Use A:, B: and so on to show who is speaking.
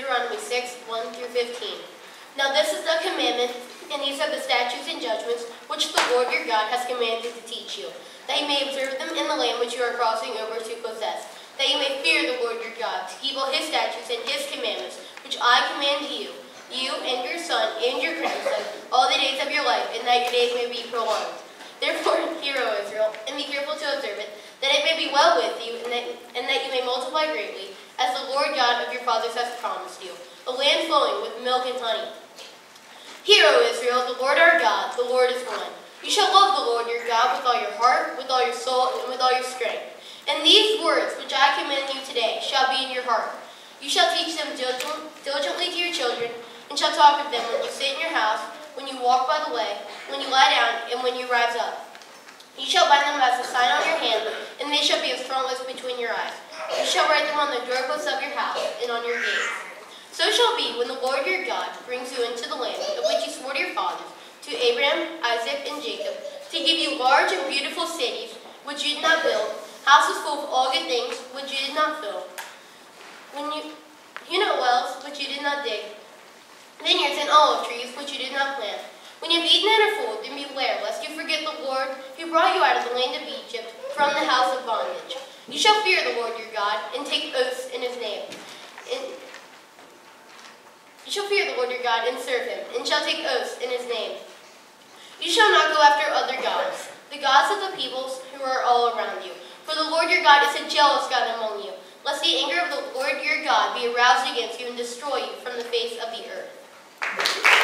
A: Deuteronomy 6, 1 through 15. Now this is the commandment, and these are the statutes and judgments which the Lord your God has commanded to teach you, that you may observe them in the land which you are crossing over to possess, that you may fear the Lord your God, to keep all his statutes and his commandments, which I command you, you and your son and your grandson, all the days of your life, and that your days may be prolonged. Therefore, hear, O Israel, and be careful to observe it, that it may be well with you, and that you may multiply greatly, as the Lord God of your fathers has promised you, a land flowing with milk and honey. Hear, O Israel, the Lord our God, the Lord is one. You shall love the Lord your God with all your heart, with all your soul, and with all your strength. And these words which I command you today shall be in your heart. You shall teach them diligently to your children, and shall talk of them when you sit in your house, when you walk by the way, when you lie down, and when you rise up. You shall bind them as a sign on your hand, and they shall be as frontlets between your eyes. You shall write them on the doorposts of your house and on your gates. So shall be when the Lord your God brings you into the land of which he swore to your fathers, to Abraham, Isaac, and Jacob, to give you large and beautiful cities which you did not build, houses full of all good things which you did not fill, wells which you did not dig, vineyards and olive trees which you did not plant. When you have eaten and are full, then beware lest you forget the Lord who brought you out of the land of Egypt from the house of bondage. You shall fear the Lord your God, and take oaths in his name. You shall fear the Lord your God, and serve him, and shall take oaths in his name. You shall not go after other gods, the gods of the peoples who are all around you. For the Lord your God is a jealous God among you, lest the anger of the Lord your God be aroused against you and destroy you from the face of the earth.